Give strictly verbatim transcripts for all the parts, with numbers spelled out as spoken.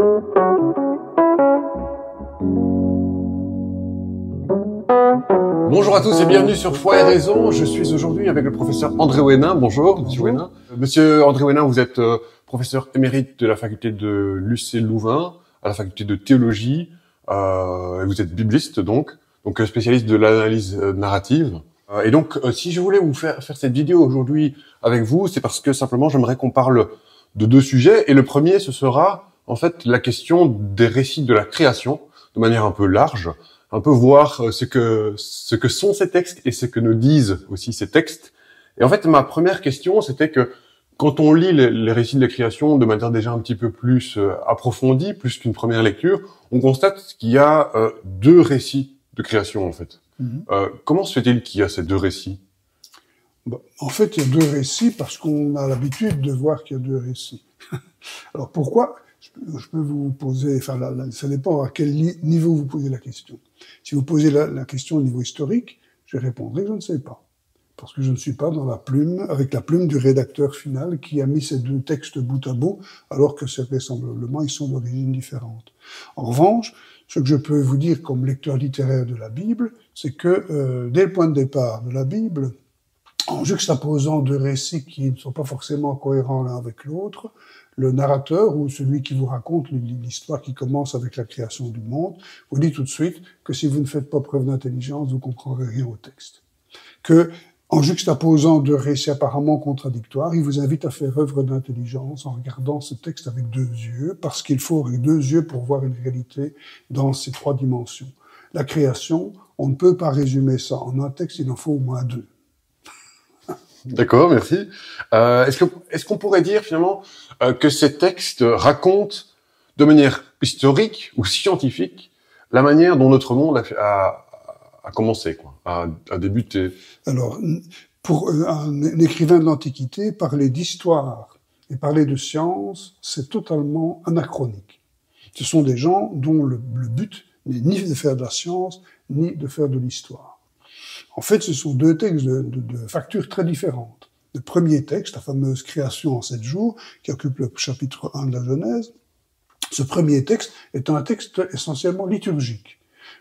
Bonjour à tous et bienvenue sur Foi et Raison. Je suis aujourd'hui avec le professeur André Ouénin. Bonjour, Monsieur Ouénin. Monsieur André Ouénin, vous êtes euh, professeur émérite de la faculté de l'U C Louvain, à la faculté de théologie. Euh, vous êtes bibliste donc, donc euh, spécialiste de l'analyse euh, narrative. Euh, et donc, euh, si je voulais vous faire faire cette vidéo aujourd'hui avec vous, c'est parce que simplement j'aimerais qu'on parle de deux sujets. Et le premier, ce sera en fait la question des récits de la création, de manière un peu large. Un peu voir ce que ce que sont ces textes et ce que nous disent aussi ces textes. Et en fait, ma première question, c'était que quand on lit les, les récits de la création de manière déjà un petit peu plus euh, approfondie, plus qu'une première lecture, on constate qu'il y a euh, deux récits de création, en fait. Mm-hmm. Euh, comment se fait-il qu'il y a ces deux récits? Bon, en fait, il y a deux récits parce qu'on a l'habitude de voir qu'il y a deux récits. Alors, pourquoi? Je peux vous poser, enfin, là, là, ça dépend à quel niveau vous posez la question. Si vous posez la, la question au niveau historique, je répondrai que je ne sais pas. Parce que je ne suis pas dans la plume, avec la plume du rédacteur final qui a mis ces deux textes bout à bout, alors que c'est vraisemblablement, ils sont d'origine différente. En revanche, ce que je peux vous dire comme lecteur littéraire de la Bible, c'est que, euh, dès le point de départ de la Bible, en juxtaposant deux récits qui ne sont pas forcément cohérents l'un avec l'autre, le narrateur ou celui qui vous raconte l'histoire qui commence avec la création du monde vous dit tout de suite que si vous ne faites pas preuve d'intelligence, vous comprendrez rien au texte. Que, en juxtaposant deux récits apparemment contradictoires, il vous invite à faire œuvre d'intelligence en regardant ce texte avec deux yeux, parce qu'il faut avec deux yeux pour voir une réalité dans ces trois dimensions. La création, on ne peut pas résumer ça en un texte, il en faut au moins deux. D'accord, merci. Euh, est-ce que est-ce qu'on pourrait dire finalement euh, que ces textes racontent de manière historique ou scientifique la manière dont notre monde a, a, a commencé, quoi, a, a débuté? Alors, pour un, un écrivain de l'Antiquité, parler d'histoire et parler de science, c'est totalement anachronique. Ce sont des gens dont le, le but n'est ni de faire de la science, ni de faire de l'histoire. En fait, ce sont deux textes de, de, de factures très différentes. Le premier texte, la fameuse création en sept jours, qui occupe le chapitre un de la Genèse, ce premier texte est un texte essentiellement liturgique,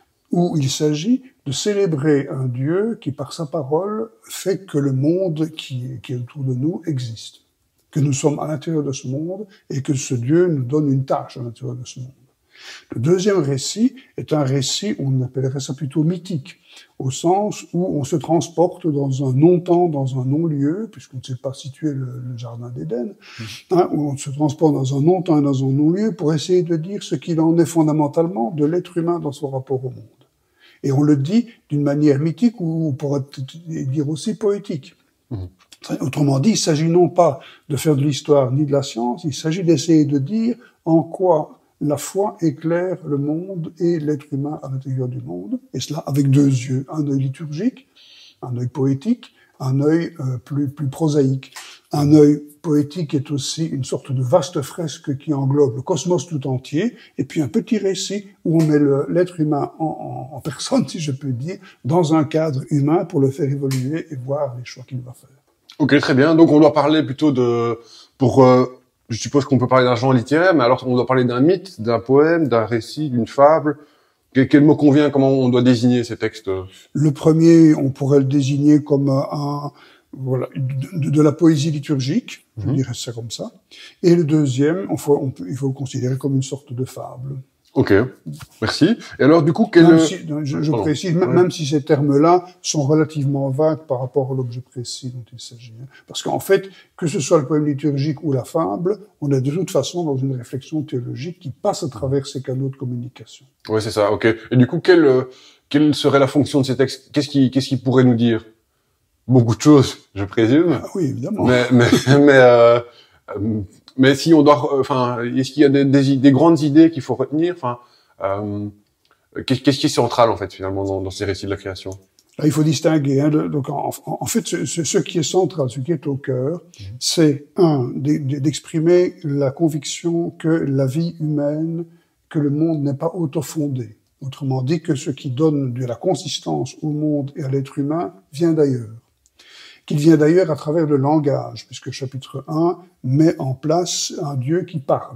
où il s'agit de célébrer un Dieu qui, par sa parole, fait que le monde qui, qui est autour de nous existe, que nous sommes à l'intérieur de ce monde et que ce Dieu nous donne une tâche à l'intérieur de ce monde. Le deuxième récit est un récit, on appellerait ça plutôt mythique, au sens où on se transporte dans un non-temps, dans un non-lieu, puisqu'on ne sait pas situer le, le jardin d'Éden, mmh. hein, où on se transporte dans un non-temps et dans un non-lieu pour essayer de dire ce qu'il en est fondamentalement de l'être humain dans son rapport au monde. Et on le dit d'une manière mythique ou on pourrait dire aussi poétique. Mmh. Autrement dit, il s'agit non pas de faire de l'histoire ni de la science, il s'agit d'essayer de dire en quoi la foi éclaire le monde et l'être humain à l'intérieur du monde, et cela avec deux yeux, un œil liturgique, un œil poétique, un œil euh, plus, plus prosaïque. Un œil poétique est aussi une sorte de vaste fresque qui englobe le cosmos tout entier, et puis un petit récit où on met l'être humain en, en, en personne, si je peux dire, dans un cadre humain pour le faire évoluer et voir les choix qu'il va faire. Ok, très bien. Donc on doit parler plutôt de... pour euh... Je suppose qu'on peut parler d'un genre littéraire, mais alors on doit parler d'un mythe, d'un poème, d'un récit, d'une fable. Quel, quel mot convient? Comment on doit désigner ces textes? Le premier, on pourrait le désigner comme un, voilà, de, de la poésie liturgique, je mmh. dirais ça comme ça. Et le deuxième, on faut, on peut, il faut le considérer comme une sorte de fable. Ok, merci. Et alors, du coup, quel... Même si, je, je précise, ouais. même si ces termes-là sont relativement vagues par rapport à l'objet précis dont il s'agit. Parce qu'en fait, que ce soit le poème liturgique ou la fable, on est de toute façon dans une réflexion théologique qui passe à travers ces canaux de communication. Oui, c'est ça, ok. Et du coup, quelle, quelle serait la fonction de ces textes? Qu'est-ce qui, qu'est-ce qu'ils pourraient nous dire? Beaucoup de choses, je présume. Ah oui, évidemment. Mais, mais, mais, euh, euh, mais si on doit, enfin, est-ce qu'il y a des, des, des grandes idées qu'il faut retenir? Enfin, euh, qu'est-ce qui est central en fait finalement dans, dans ces récits de la création? Là, il faut distinguer. Hein, de, donc, en, en fait, ce, ce qui est central, ce qui est au cœur, mmh. c'est un d'exprimer la conviction que la vie humaine, que le monde n'est pas autofondé. Autrement dit, que ce qui donne de la consistance au monde et à l'être humain vient d'ailleurs. Qu'il vient d'ailleurs à travers le langage, puisque le chapitre un met en place un Dieu qui parle.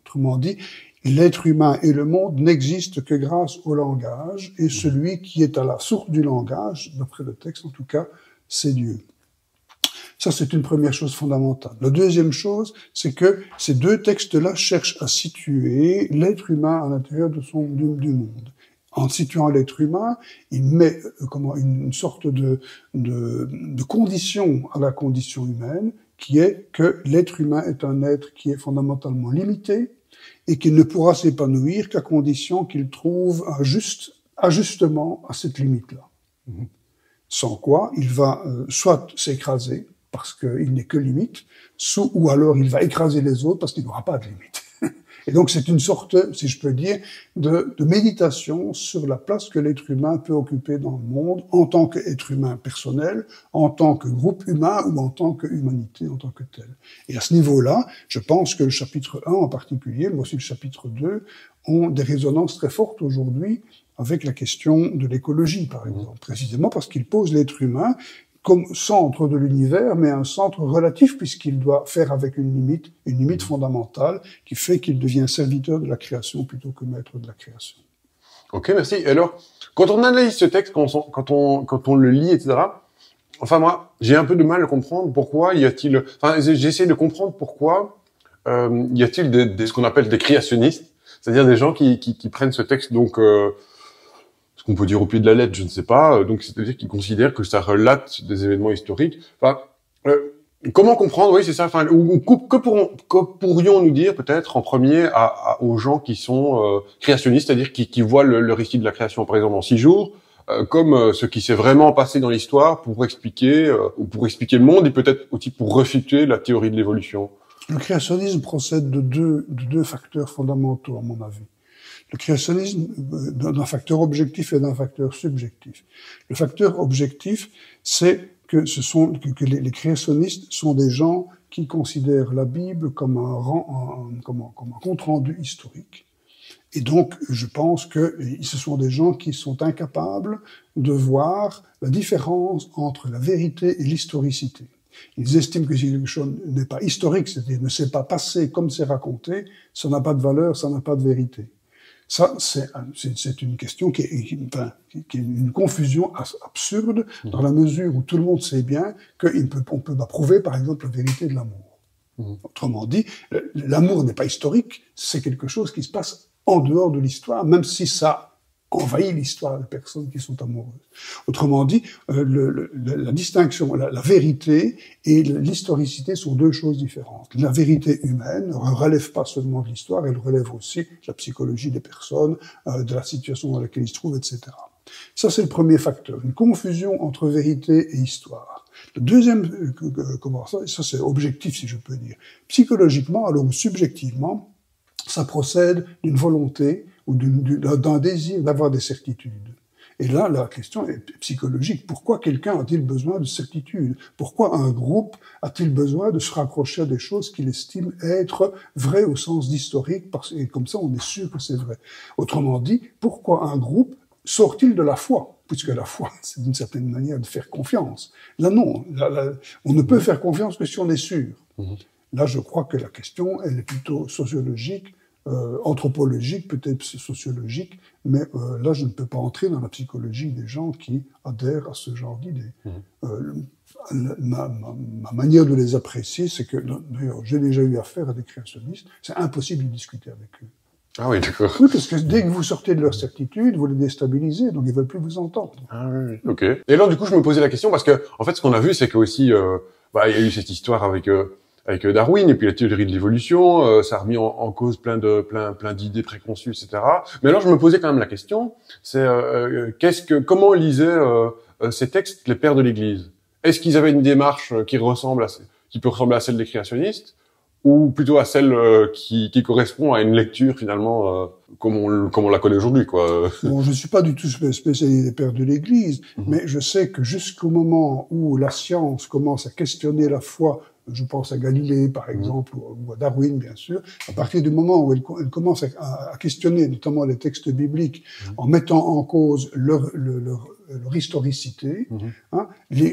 Autrement dit, l'être humain et le monde n'existent que grâce au langage, et celui qui est à la source du langage, d'après le texte en tout cas, c'est Dieu. Ça, c'est une première chose fondamentale. La deuxième chose, c'est que ces deux textes-là cherchent à situer l'être humain à l'intérieur de son du, du monde. En situant l'être humain, il met euh, comment une, une sorte de, de, de condition à la condition humaine, qui est que l'être humain est un être qui est fondamentalement limité et qui ne pourra s'épanouir qu'à condition qu'il trouve un juste ajustement à cette limite-là. Mmh. Sans quoi, il va euh, soit s'écraser, parce qu'il n'est que limite, sous, ou alors il va écraser les autres parce qu'il n'aura pas de limite. Et donc c'est une sorte, si je peux dire, de, de méditation sur la place que l'être humain peut occuper dans le monde en tant qu'être humain personnel, en tant que groupe humain ou en tant qu'humanité en tant que telle. Et à ce niveau-là, je pense que le chapitre un en particulier, mais aussi le chapitre deux, ont des résonances très fortes aujourd'hui avec la question de l'écologie, par exemple, précisément parce qu'il pose l'être humain comme centre de l'univers, mais un centre relatif puisqu'il doit faire avec une limite, une limite fondamentale qui fait qu'il devient serviteur de la création plutôt que maître de la création. Ok, merci. Et alors, quand on analyse ce texte, quand on, quand on, quand on le lit, et cetera, enfin moi, j'ai un peu de mal à comprendre pourquoi y a-t-il, enfin j'essaie de comprendre pourquoi euh, y a-t-il des, des, ce qu'on appelle des créationnistes, c'est-à-dire des gens qui, qui, qui prennent ce texte donc euh, ce qu'on peut dire au pied de la lettre, je ne sais pas. Donc, c'est-à-dire qu'ils considèrent que ça relate des événements historiques. Enfin, euh, comment comprendre, oui, c'est ça. Enfin, ou, ou que, pourrons, que pourrions-nous dire peut-être en premier à, à, aux gens qui sont euh, créationnistes, c'est-à-dire qui, qui voient le, le récit de la création, par exemple, en six jours, euh, comme euh, ce qui s'est vraiment passé dans l'histoire pour expliquer, euh, ou pour expliquer le monde, et peut-être aussi pour réfuter la théorie de l'évolution. Le créationnisme procède de deux, de deux facteurs fondamentaux, à mon avis. Le créationnisme d'un facteur objectif et d'un facteur subjectif. Le facteur objectif, c'est que ce sont que, que les, les créationnistes sont des gens qui considèrent la Bible comme un, un, comme un, comme un compte-rendu historique. Et donc, je pense que ce sont des gens qui sont incapables de voir la différence entre la vérité et l'historicité. Ils estiment que si quelque chose n'est pas historique, c'est-à-dire ne s'est pas passé comme c'est raconté, ça n'a pas de valeur, ça n'a pas de vérité. Ça, c'est une question qui est, enfin, qui est une confusion absurde dans la mesure où tout le monde sait bien qu'on peut, on peut prouver, par exemple, la vérité de l'amour. Mmh. Autrement dit, l'amour n'est pas historique, c'est quelque chose qui se passe en dehors de l'histoire, même si ça envahit l'histoire des personnes qui sont amoureuses. Autrement dit, euh, le, le, la distinction, la, la vérité et l'historicité sont deux choses différentes. La vérité humaine ne relève pas seulement de l'histoire, elle relève aussi de la psychologie des personnes, euh, de la situation dans laquelle ils se trouvent, et cetera. Ça, c'est le premier facteur, une confusion entre vérité et histoire. Le deuxième, euh, comment ça, ça c'est objectif, si je peux dire. Psychologiquement, alors ou subjectivement, ça procède d'une volonté ou d'un désir d'avoir des certitudes. Et là, la question est psychologique. Pourquoi quelqu'un a-t-il besoin de certitudes? Pourquoi un groupe a-t-il besoin de se raccrocher à des choses qu'il estime être vraies au sens d'historique, parce et comme ça on est sûr que c'est vrai? Autrement dit, pourquoi un groupe sort-il de la foi? Puisque la foi, c'est d'une certaine manière de faire confiance. Là, non. Là, là, on ne peut faire confiance que si on est sûr. Mmh. Là, je crois que la question, elle est plutôt sociologique, Euh, anthropologique, peut-être sociologique, mais euh, là, je ne peux pas entrer dans la psychologie des gens qui adhèrent à ce genre d'idées. Mmh. Euh, ma, ma, ma manière de les apprécier, c'est que, d'ailleurs, j'ai déjà eu affaire à des créationnistes, c'est impossible de discuter avec eux. Ah oui, d'accord. Oui, parce que dès que vous sortez de leur certitude, vous les déstabilisez, donc ils veulent plus vous entendre. Ah oui, ok. Et alors, du coup, je me posais la question, parce que, en fait, ce qu'on a vu, c'est que aussi, euh, bah, il y a eu cette histoire avec... Euh, avec Darwin et puis la théorie de l'évolution, euh, ça a remis en, en cause plein de plein plein d'idées préconçues, et cetera. Mais alors je me posais quand même la question, c'est euh, qu'est-ce que comment lisaient euh, ces textes les pères de l'Église? Est-ce qu'ils avaient une démarche qui ressemble à qui peut ressembler à celle des créationnistes, ou plutôt à celle euh, qui, qui correspond à une lecture finalement euh, comme on comme on la connaît aujourd'hui, quoi. Bon, je suis pas du tout spécialiste des pères de l'Église, mmh. mais je sais que jusqu'au moment où la science commence à questionner la foi, je pense à Galilée, par exemple, mmh. ou à Darwin, bien sûr, à partir du moment où elle, elle commence à, à questionner notamment les textes bibliques, mmh. en mettant en cause leur, leur, leur, leur historicité, mmh. hein,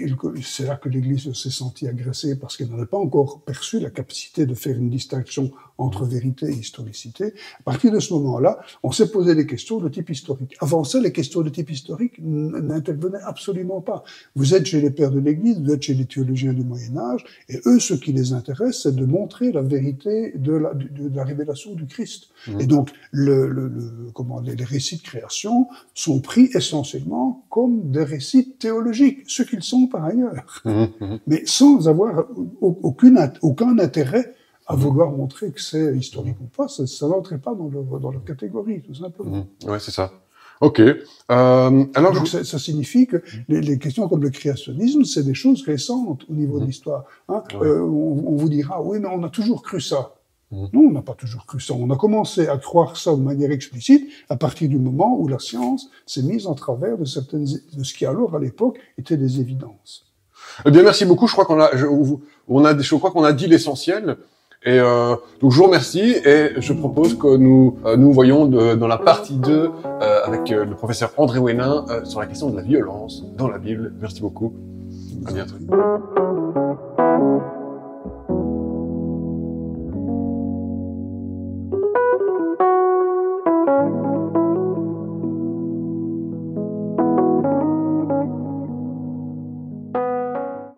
c'est là que l'Église s'est sentie agressée parce qu'elle n'avait pas encore perçu la capacité de faire une distinction entre vérité et historicité. À partir de ce moment-là, on s'est posé des questions de type historique. Avant ça, les questions de type historique n'intervenaient absolument pas. Vous êtes chez les pères de l'Église, vous êtes chez les théologiens du Moyen-Âge, et eux, ce qui les intéresse, c'est de montrer la vérité de la, de, de la révélation du Christ. Mmh. Et donc, le, le, le, comment, les, les récits de création sont pris essentiellement comme des récits théologiques, ce qu'ils sont par ailleurs, mmh. mais sans avoir aucune, aucun intérêt à vouloir montrer que c'est historique ou pas. Ça, ça n'entrait pas dans leur, dans leur catégorie, tout simplement. Mmh. Ouais, c'est ça. Ok. Euh, alors, donc je... ça, ça signifie que les, les questions comme le créationnisme, c'est des choses récentes au niveau mmh. de l'histoire. Hein. Ouais. Euh, on, on vous dira, oui, mais on a toujours cru ça. Mmh. Non, on n'a pas toujours cru ça. On a commencé à croire ça de manière explicite à partir du moment où la science s'est mise en travers de certaines, de ce qui alors à l'époque étaient des évidences. Eh bien, merci beaucoup. Je crois qu'on a, je, on a, je crois qu'on a dit l'essentiel. Et euh, donc je vous remercie et je propose que nous euh, nous voyons de, dans la partie deux euh, avec euh, le professeur André Ouénin euh, sur la question de la violence dans la Bible. Merci beaucoup. À bientôt.